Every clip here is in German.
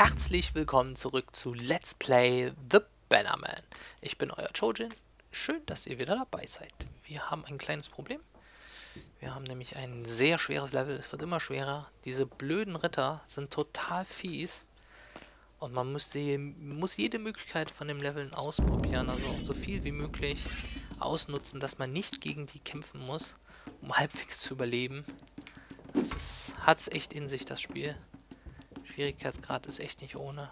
herzlich willkommen zurück zu Let's Play The Bannerman. Ich bin euer Chojin. Schön, dass ihr wieder dabei seid. Wir haben ein kleines Problem. Wir haben nämlich ein sehr schweres Level. Es wird immer schwerer. Diese blöden Ritter sind total fies. Und man muss jede Möglichkeit von dem Leveln ausprobieren. Also so viel wie möglich ausnutzen, dass man nicht gegen die kämpfen muss, um halbwegs zu überleben. Hat es echt in sich, das Spiel. Schwierigkeitsgrad ist echt nicht ohne.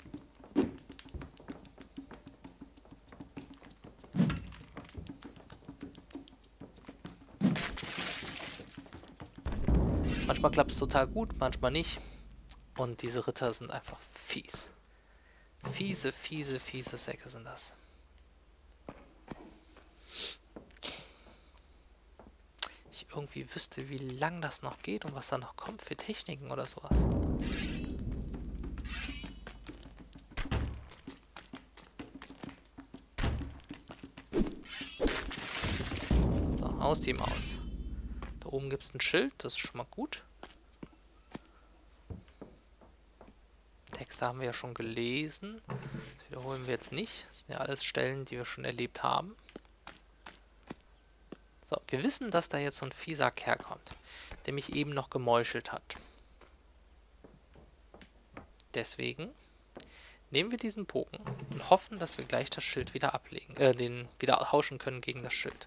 Manchmal klappt es total gut, manchmal nicht. Und diese Ritter sind einfach fies. Fiese, fiese, fiese Säcke sind das. Ich irgendwie wüsste, wie lang das noch geht und was da noch kommt für Techniken oder sowas. So, aus dem aus. Da oben gibt es ein Schild, das ist schon mal gut. Texte haben wir ja schon gelesen. Das wiederholen wir jetzt nicht. Das sind ja alles Stellen, die wir schon erlebt haben. So, wir wissen, dass da jetzt so ein fieser Kerl kommt, der mich eben noch gemeuchelt hat. Deswegen nehmen wir diesen Bogen und hoffen, dass wir gleich das Schild wieder ablegen, den wieder tauschen können gegen das Schild.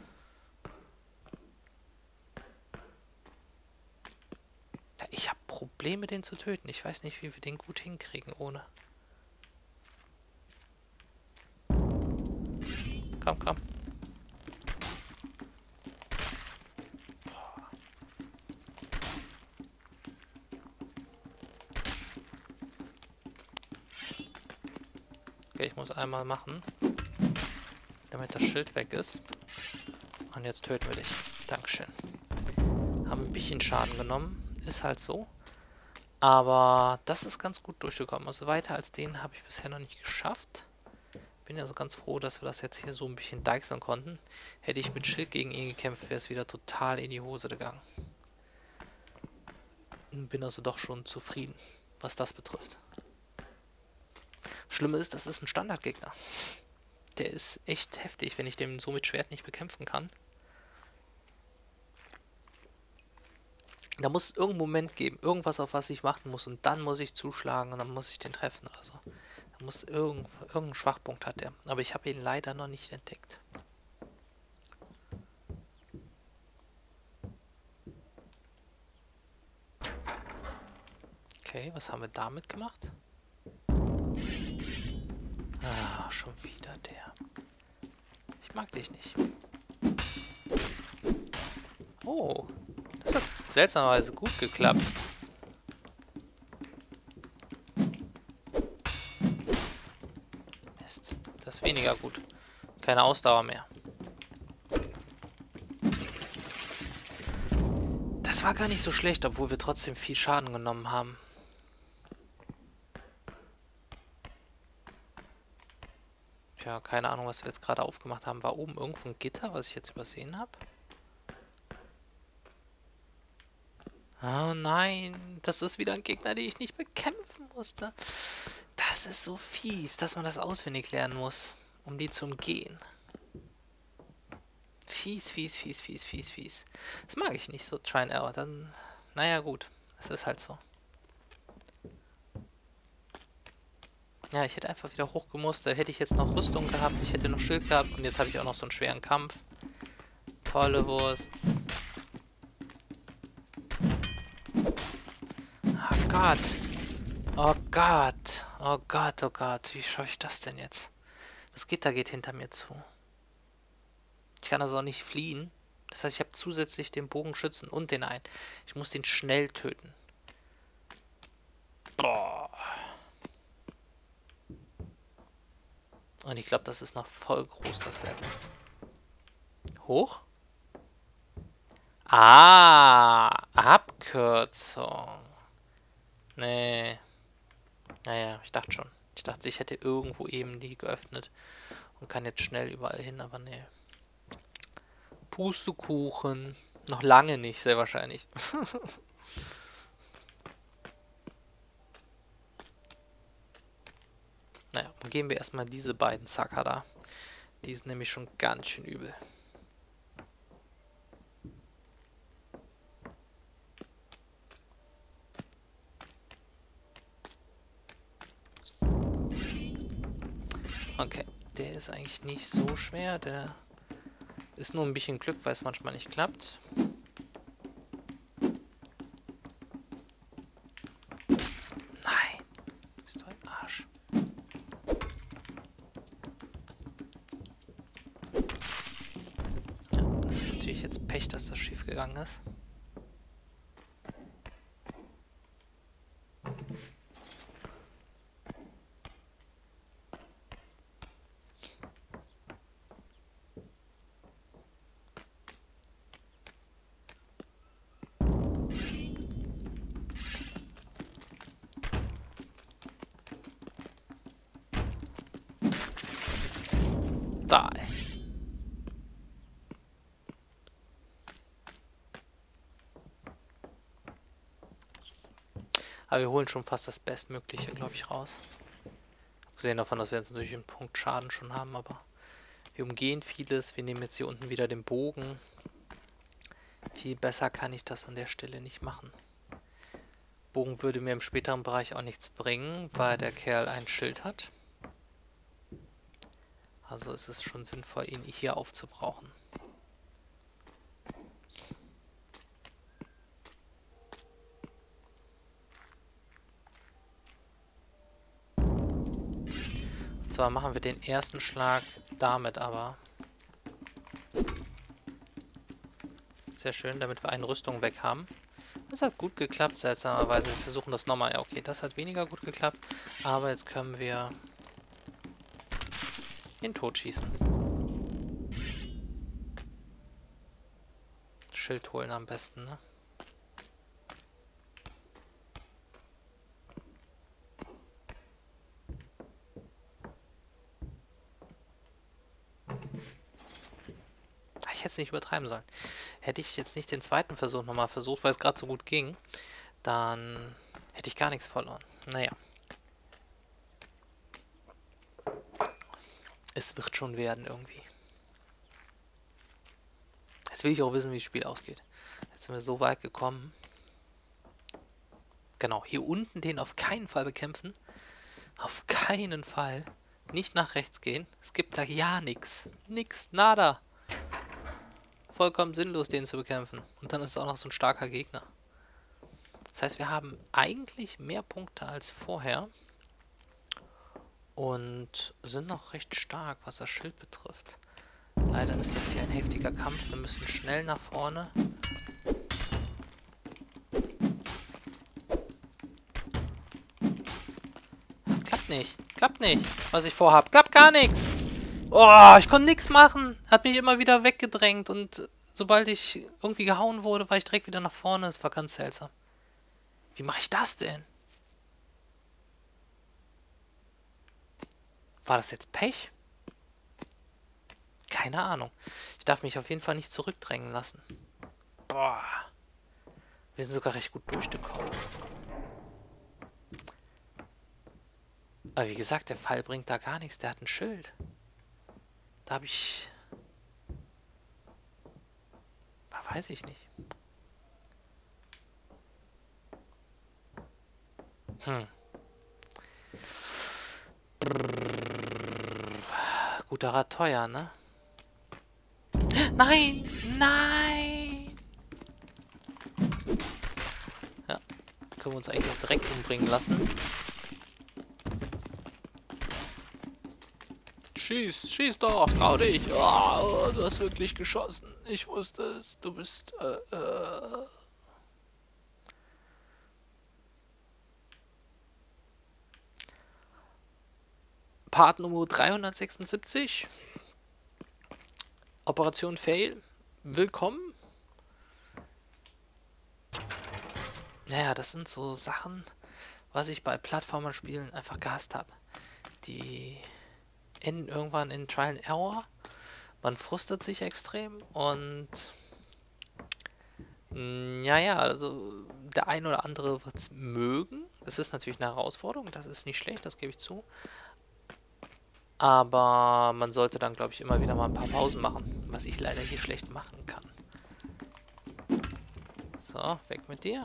Ja, ich habe Probleme, den zu töten. Ich weiß nicht, wie wir den gut hinkriegen ohne. Komm, komm. Okay, ich muss einmal machen, damit das Schild weg ist. Und jetzt töten wir dich. Dankeschön. Haben ein bisschen Schaden genommen. Ist halt so. Aber das ist ganz gut durchgekommen. Also weiter als den habe ich bisher noch nicht geschafft. Bin also ganz froh, dass wir das jetzt hier so ein bisschen deichseln konnten. Hätte ich mit Schild gegen ihn gekämpft, wäre es wieder total in die Hose gegangen. Bin also doch schon zufrieden, was das betrifft. Schlimme ist, das ist ein Standardgegner. Der ist echt heftig, wenn ich den so mit Schwert nicht bekämpfen kann. Da muss es irgendeinen Moment geben, irgendwas, auf was ich warten muss, und dann muss ich zuschlagen und dann muss ich den treffen oder so. Da muss irgendeinen Schwachpunkt hat er. Aber ich habe ihn leider noch nicht entdeckt. Okay, was haben wir damit gemacht? Ah, schon wieder der. Ich mag dich nicht. Oh, das hat seltsamerweise gut geklappt. Mist, das ist weniger gut. Keine Ausdauer mehr. Das war gar nicht so schlecht, obwohl wir trotzdem viel Schaden genommen haben. Tja, keine Ahnung, was wir jetzt gerade aufgemacht haben. War oben irgendwo ein Gitter, was ich jetzt übersehen habe? Oh nein, das ist wieder ein Gegner, den ich nicht bekämpfen musste. Das ist so fies, dass man das auswendig lernen muss, um die zu umgehen. Fies, fies, fies, fies, fies, fies. Das mag ich nicht, so Try and Error. Dann, naja gut, es ist halt so. Ja, ich hätte einfach wieder hochgemusst. Da hätte ich jetzt noch Rüstung gehabt, ich hätte noch Schild gehabt und jetzt habe ich auch noch so einen schweren Kampf. Tolle Wurst. Oh Gott. Oh Gott. Oh Gott, oh Gott. Wie schaffe ich das denn jetzt? Das Gitter geht hinter mir zu. Ich kann also auch nicht fliehen. Das heißt, ich habe zusätzlich den Bogenschützen und den einen. Ich muss den schnell töten. Boah. Und ich glaube, das ist noch voll groß, das Level. Hoch? Ah, Abkürzung. Nee. Naja, ich dachte schon. Ich dachte, ich hätte irgendwo eben die geöffnet und kann jetzt schnell überall hin, aber nee. Pustekuchen. Noch lange nicht, sehr wahrscheinlich. Naja, gehen wir erstmal diese beiden Zacker da. Die sind nämlich schon ganz schön übel. Okay, der ist eigentlich nicht so schwer. Der ist nur ein bisschen Glück, weil es manchmal nicht klappt. Nein, bist du ein Arsch. Ja, das ist natürlich jetzt Pech, dass das schief gegangen ist. Da. Aber wir holen schon fast das Bestmögliche, glaube ich, raus. Abgesehen davon, dass wir jetzt natürlich einen Punkt Schaden schon haben, aber wir umgehen vieles. Wir nehmen jetzt hier unten wieder den Bogen. Viel besser kann ich das an der Stelle nicht machen. Bogen würde mir im späteren Bereich auch nichts bringen, weil der Kerl ein Schild hat. Also ist es schon sinnvoll, ihn hier aufzubrauchen. Und zwar machen wir den ersten Schlag damit aber. Sehr schön, damit wir eine Rüstung weg haben. Das hat gut geklappt, seltsamerweise. Wir versuchen das nochmal. Ja, okay, das hat weniger gut geklappt. Aber jetzt können wir ihn totschießen. Schild holen am besten, ne? Ich hätte es nicht übertreiben sollen. Hätte ich jetzt nicht den zweiten Versuch nochmal versucht, weil es gerade so gut ging, dann hätte ich gar nichts verloren. Naja. Es wird schon werden irgendwie. Jetzt will ich auch wissen, wie das Spiel ausgeht. Jetzt sind wir so weit gekommen. Genau, hier unten den auf keinen Fall bekämpfen. Auf keinen Fall. Nicht nach rechts gehen. Es gibt da ja nichts. Nix, nada. Vollkommen sinnlos, den zu bekämpfen. Und dann ist es auch noch so ein starker Gegner. Das heißt, wir haben eigentlich mehr Punkte als vorher. Und sind noch recht stark, was das Schild betrifft. Leider ist das hier ein heftiger Kampf. Wir müssen schnell nach vorne. Klappt nicht. Klappt nicht, was ich vorhab. Klappt gar nichts. Oh, ich konnte nichts machen. Hat mich immer wieder weggedrängt. Und sobald ich irgendwie gehauen wurde, war ich direkt wieder nach vorne. Das war ganz seltsam. Wie mache ich das denn? War das jetzt Pech? Keine Ahnung. Ich darf mich auf jeden Fall nicht zurückdrängen lassen. Boah. Wir sind sogar recht gut durchgekommen. Aber wie gesagt, der Pfeil bringt da gar nichts. Der hat ein Schild. Da habe ich... Weiß ich nicht. Guter Rat teuer, ne? Nein! Nein! Ja, können wir uns eigentlich auch direkt umbringen lassen. Schieß, schieß doch, trau dich. Oh, du hast wirklich geschossen. Ich wusste es. Du bist, Part Nummer 376. Operation Fail. Willkommen. Naja, das sind so Sachen, was ich bei Plattformer-Spielen einfach gehasst habe. Die enden irgendwann in Trial and Error. Man frustet sich extrem und ja, also der ein oder andere wird es mögen. Es ist natürlich eine Herausforderung, das ist nicht schlecht, das gebe ich zu. Aber man sollte dann, glaube ich, immer wieder mal ein paar Pausen machen, was ich leider hier schlecht machen kann. So, weg mit dir.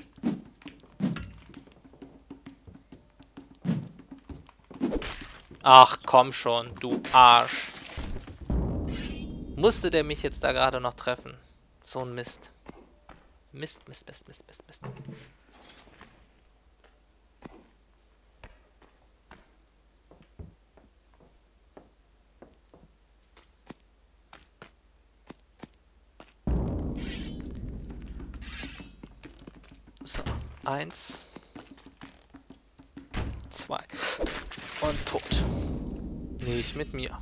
Ach, komm schon, du Arsch. Musste der mich jetzt da gerade noch treffen? So ein Mist. Mist, Mist, Mist, Mist, Mist, Mist. So, 1, 2 und tot. Nicht mit mir.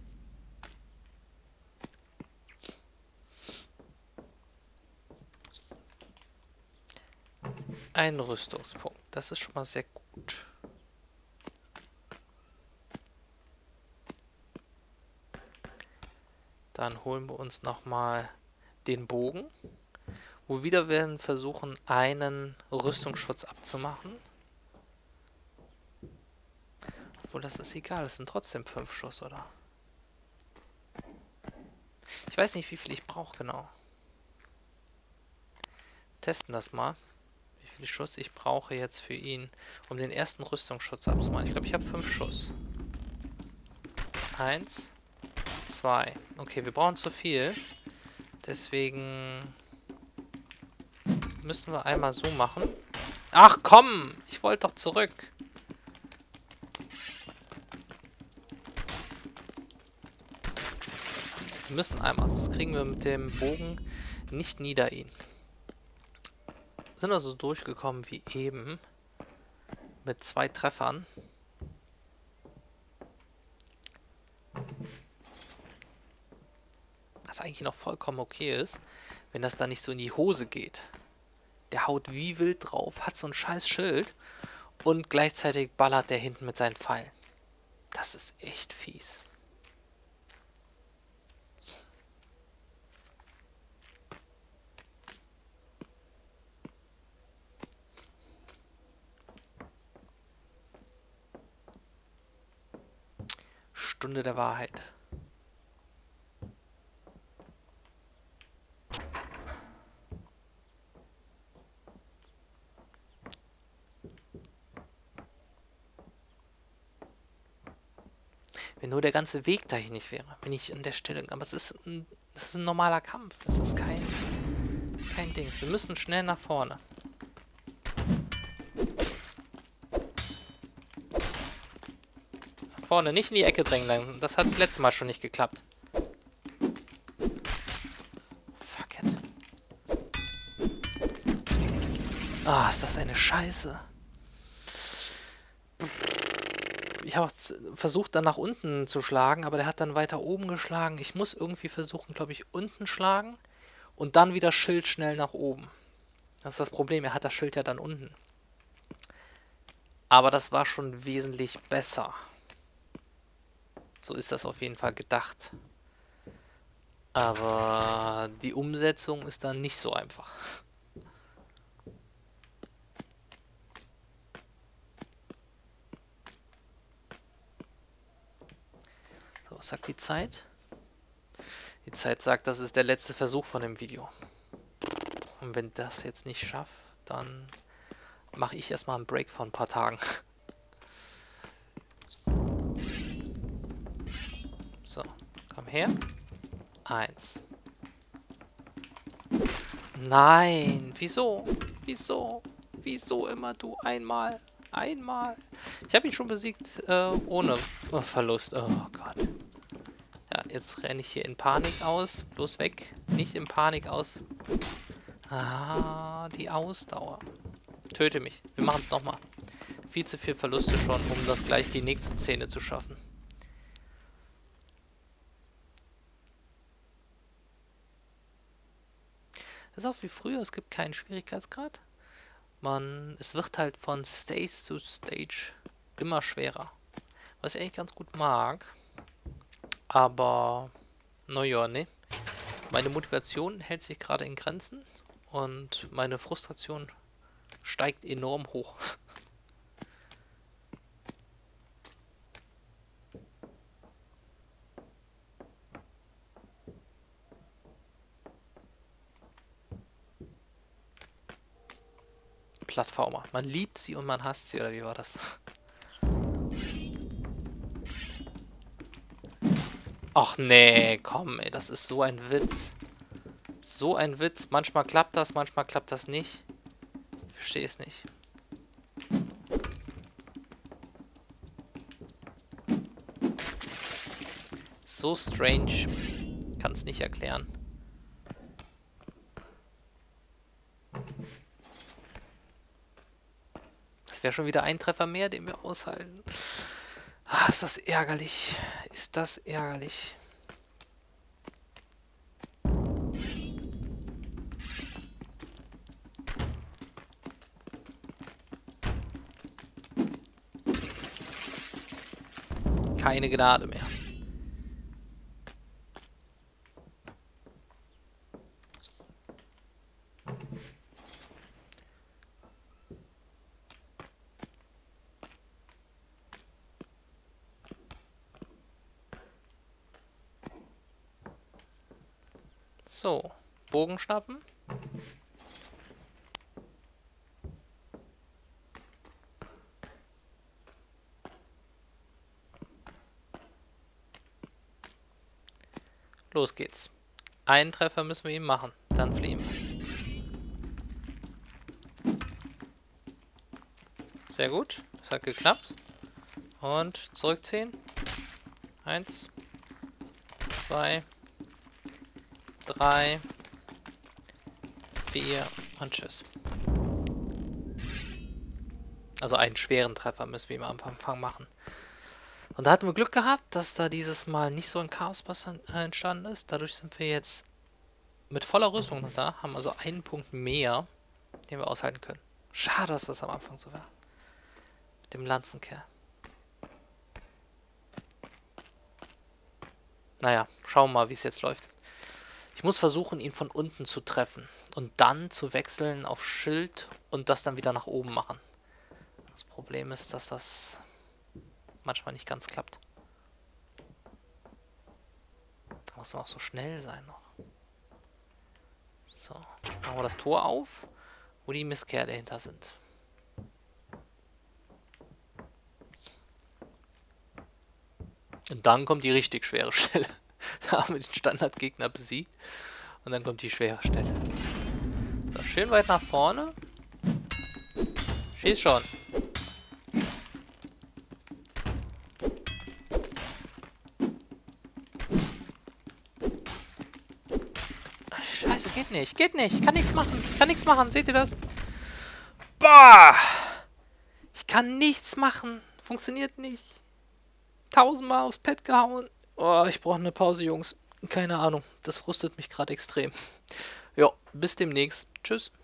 Ein Rüstungspunkt. Das ist schon mal sehr gut. Dann holen wir uns nochmal den Bogen. Wo wieder werden versuchen, einen Rüstungsschutz abzumachen. Obwohl, das ist egal. Es sind trotzdem 5 Schuss, oder? Ich weiß nicht, wie viel ich brauche genau. Testen das mal. Wie viel Schuss ich brauche jetzt für ihn, um den ersten Rüstungsschutz abzumachen. Ich glaube, ich habe 5 Schuss. 1, 2. Okay, wir brauchen zu viel. Deswegen müssen wir einmal so machen. Ach komm! Ich wollte doch zurück. Wir müssen einmal. Das kriegen wir mit dem Bogen nicht nieder ihn. Sind also durchgekommen wie eben. Mit 2 Treffern. Was eigentlich noch vollkommen okay ist, wenn das da nicht so in die Hose geht. Der haut wie wild drauf, hat so ein scheiß Schild und gleichzeitig ballert der hinten mit seinen Pfeilen. Das ist echt fies. Stunde der Wahrheit. Wenn nur der ganze Weg dahin nicht wäre, bin ich an der Stelle. Aber es ist ein normaler Kampf. Es ist kein Dings. Wir müssen schnell nach vorne. Nach vorne, nicht in die Ecke drängen. Das hat das letzte Mal schon nicht geklappt. Fuck it. Ah, ist das eine Scheiße. Ich habe versucht, dann nach unten zu schlagen, aber der hat dann weiter oben geschlagen. Ich muss irgendwie versuchen, glaube ich, unten schlagen und dann wieder Schild schnell nach oben. Das ist das Problem, er hat das Schild ja dann unten. Aber das war schon wesentlich besser. So ist das auf jeden Fall gedacht. Aber die Umsetzung ist dann nicht so einfach. So, was sagt die Zeit? Die Zeit sagt, das ist der letzte Versuch von dem Video. Und wenn das jetzt nicht schafft, dann mache ich erstmal einen Break von ein paar Tagen. So, komm her. 1. Nein, wieso? Wieso? Wieso immer du? Einmal. Einmal. Ich habe ihn schon besiegt, ohne Verlust. Oh Gott. Ja, jetzt renne ich hier in Panik aus. Bloß weg. Nicht in Panik aus. Ah, die Ausdauer. Töte mich. Wir machen es nochmal. Viel zu viel Verluste schon, um das gleich die nächste Szene zu schaffen. Das ist auch wie früher. Es gibt keinen Schwierigkeitsgrad. Es wird halt von Stage zu Stage immer schwerer. Was ich eigentlich ganz gut mag. Aber, naja, ne. Meine Motivation hält sich gerade in Grenzen. Und meine Frustration steigt enorm hoch. Plattformer. Man liebt sie und man hasst sie, oder wie war das? Ach nee, komm, ey, das ist so ein Witz. So ein Witz. Manchmal klappt das nicht. Ich verstehe es nicht. So strange. Kann es nicht erklären. Das wäre schon wieder ein Treffer mehr, den wir aushalten. Ah, ist das ärgerlich. Ist das ärgerlich. Keine Gnade mehr. So, Bogen schnappen. Los geht's. Einen Treffer müssen wir ihm machen. Dann fliehen wir. Sehr gut. Das hat geklappt. Und zurückziehen. 1, 2, 3, 4 und tschüss. Also einen schweren Treffer müssen wir ihm am Anfang machen. Und da hatten wir Glück gehabt, dass da dieses Mal nicht so ein Chaos entstanden ist. Dadurch sind wir jetzt mit voller Rüstung noch da, haben also einen Punkt mehr, den wir aushalten können. Schade, dass das am Anfang so war. Mit dem Lanzenkerl. Naja, schauen wir mal, wie es jetzt läuft. Ich muss versuchen, ihn von unten zu treffen. Und dann zu wechseln auf Schild und das dann wieder nach oben machen. Das Problem ist, dass das manchmal nicht ganz klappt. Da muss man auch so schnell sein noch. So, machen wir das Tor auf, wo die Mistkerle dahinter sind. Und dann kommt die richtig schwere Stelle. Da haben wir den Standardgegner besiegt. Und dann kommt die schwere Stelle. So, schön weit nach vorne. Schieß schon. Ach, Scheiße, geht nicht. Geht nicht. Kann nichts machen. Kann nichts machen. Seht ihr das? Boah! Ich kann nichts machen. Funktioniert nicht. 1000-mal aufs Pad gehauen. Oh, ich brauche eine Pause, Jungs. Keine Ahnung. Das frustet mich gerade extrem. Ja, bis demnächst. Tschüss.